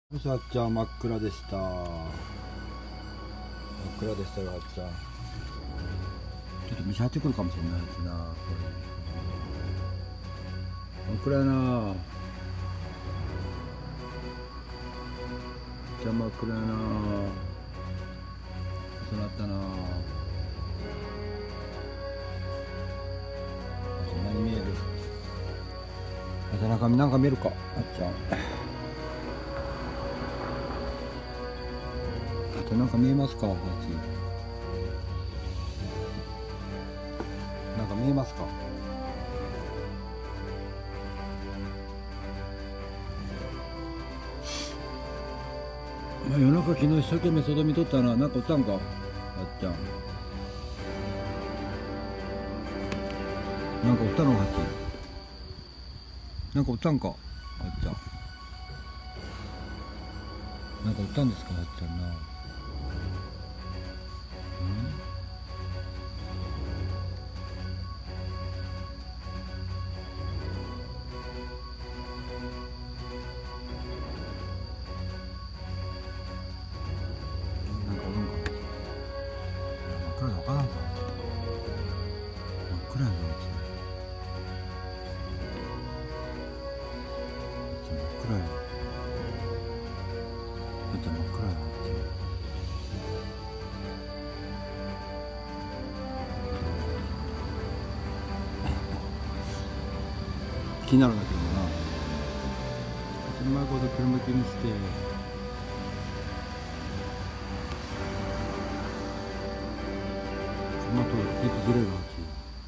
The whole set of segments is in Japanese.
よし、あっちゃん真っ暗でした。真っ暗でしたよ、あっちゃん。ちょっと虫入ってくるかもしれないですな、これ。真っ暗やな。あっちゃん真っ暗やな。遅なったな。あっちゃん何見える？あっちゃんなんか見えるか、あっちゃん。なんか見えますか、ハチ。なんか見えますか。まあ、夜中昨日一生懸命外見とったな。なんかおったんか、あっちゃん。なんかおったの、ハチ。なんかおったんか、あっちゃん。なんかおったんですか、あっちゃんな。なんかおるんか。真っ暗でわからんぞ。真っ暗やぞ、あっち。真っ暗や。あっちゃん真っ暗や、あっち。気になるんだけどな。うまいこと車向きにして。車とヘッドずれるはず。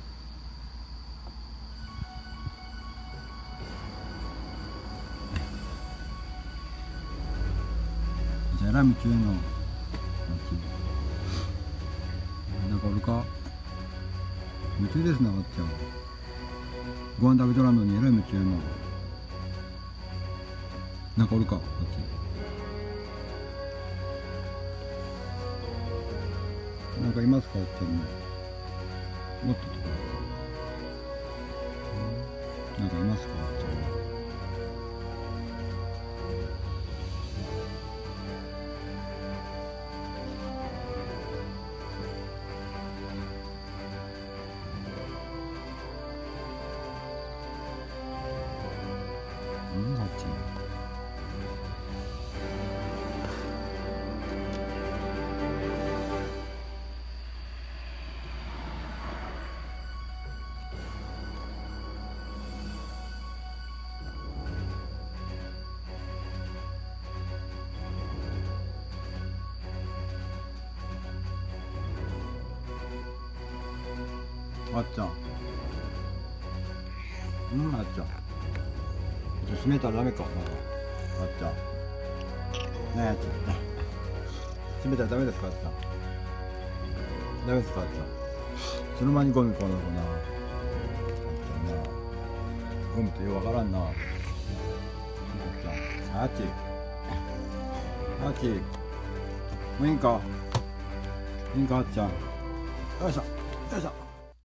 じゃあラミ中のなんかおるか。夢中ですな、あっちゃん。ご飯食べとらんのにえらい夢中の。なんかおるか、あっち。なんかいますか、あっちゃんに。もっととか。なんかいますか、あっちゃんに。あっち。あっちゃん。あっちゃん。閉めたらダメか、まだ。あっちゃん。ねえ、あっちゃん。閉めたらダメですか、あっちゃん。ダメですか、あっちゃん。その前にゴミこうなのかな。あっちゃんな。ゴミってようわからんな。あっちゃん。あっち。あっち。もういいんか。いいんか、あっちゃん。よいしょ。よいしょ。